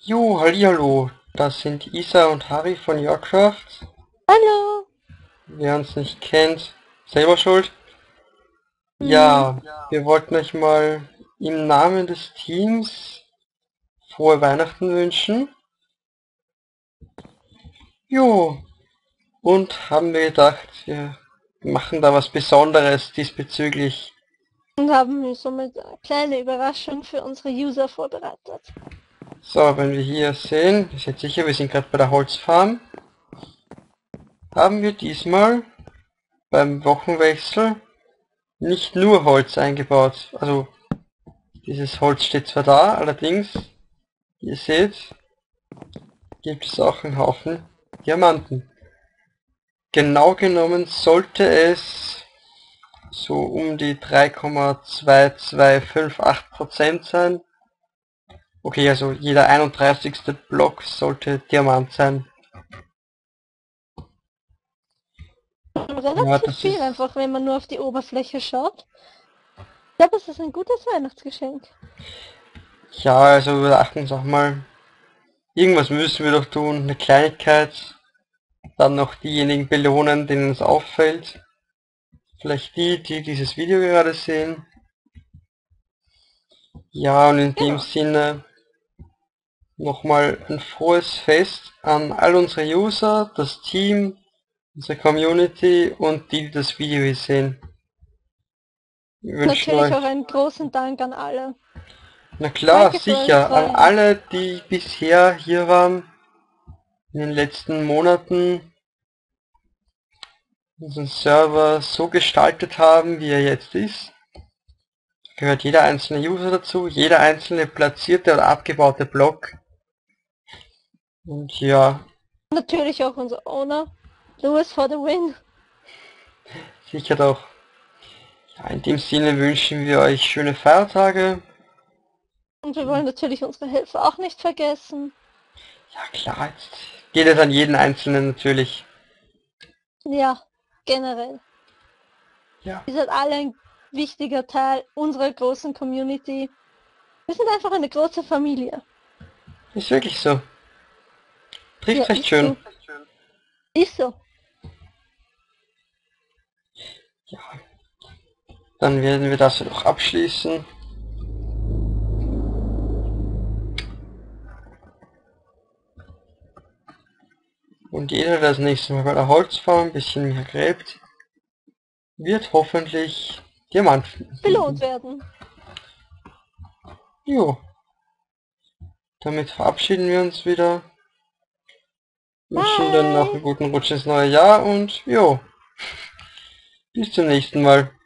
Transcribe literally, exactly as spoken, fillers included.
Jo, hallihallo, das sind Isa und Harry von Yorkcraft. Hallo. Wer uns nicht kennt, selber schuld. Hm, Ja, wir wollten euch mal im Namen des Teams frohe Weihnachten wünschen. Jo, und haben wir gedacht, wir machen da was Besonderes diesbezüglich. und haben wir somit eine kleine Überraschung für unsere User vorbereitet. So, wenn wir hier sehen, ihr seid sicher, wir sind gerade bei der Holzfarm, haben wir diesmal beim Wochenwechsel nicht nur Holz eingebaut. Also dieses Holz steht zwar da, allerdings, wie ihr seht, gibt es auch einen Haufen Diamanten. Genau genommen sollte es so um die drei Komma zwei zwei fünf acht Prozent sein. Okay, also jeder einunddreißigste Block sollte Diamant sein. Ja, Relativ das viel ist, einfach, wenn man nur auf die Oberfläche schaut. Ich glaube, es ist ein gutes Weihnachtsgeschenk. ja, also wir dachten uns auch mal, irgendwas müssen wir doch tun, eine Kleinigkeit, dann noch diejenigen belohnen, denen es auffällt. Vielleicht die, die dieses Video gerade sehen. Ja, und in dem Genau. Sinne nochmal ein frohes Fest an all unsere User, das Team, unsere Community und die, die das Video hier sehen. Wir wünschen Natürlich euch, auch einen großen Dank an alle. na klar, Danke für eure sicher, an Treue. alle, die bisher hier waren, in den letzten Monaten, unseren Server so gestaltet haben, wie er jetzt ist. Gehört jeder einzelne User dazu, jeder einzelne platzierte oder abgebaute Block. Und ja, Natürlich auch unser Owner, Louis for the win. sicher doch. Ja, in dem Sinne wünschen wir euch schöne Feiertage. Und wir wollen natürlich unsere Hilfe auch nicht vergessen. Ja klar, jetzt geht es an jeden Einzelnen natürlich. Ja, generell. Ja, Ihr seid alle ein wichtiger Teil unserer großen Community. Wir sind einfach eine große Familie. ist wirklich so. Ja, Trifft recht ist schön. so. Ist so. Ja, dann werden wir das noch abschließen. Und jeder, der das nächste Mal bei der Holzfarm ein bisschen mehr gräbt, wird hoffentlich Diamanten Belohnt finden. werden. Jo, damit verabschieden wir uns wieder. Wünschen dann noch Bye. einen guten Rutsch ins neue Jahr und jo, bis zum nächsten Mal.